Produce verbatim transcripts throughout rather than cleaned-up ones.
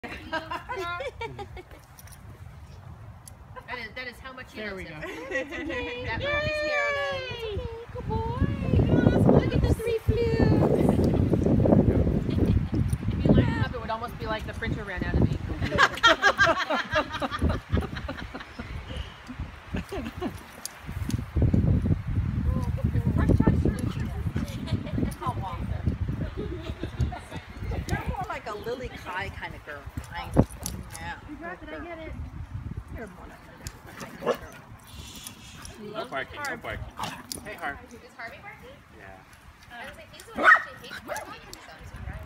That is, that is how much he There loves we him. go. That monkey's hair on it. Okay, good boy. Look at the three flutes. If you lined him up, it would almost be like the printer ran out of ink. You're more like a Lily Kai kind of girl. I, yeah. Did I get it? You're more like No barking, no barking. Hey, Harv. Is Harvey barking? Yeah. I was like, he's the one who actually hates barking. So, right?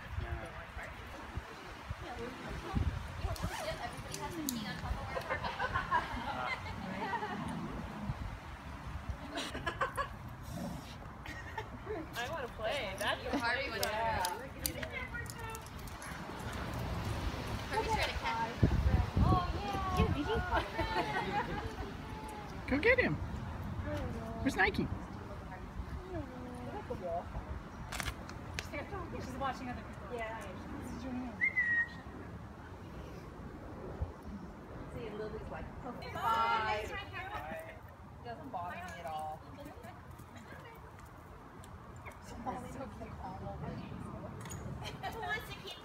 Everybody has been keen on top of where Harvey. I want to play. That's Harvey wants to go. Harvey's trying to catch. Oh, yeah. Go get him. Where's Nike? She's watching other people. Yeah. See, Lily's like perfect five. Doesn't bother me at all. Who wants to keep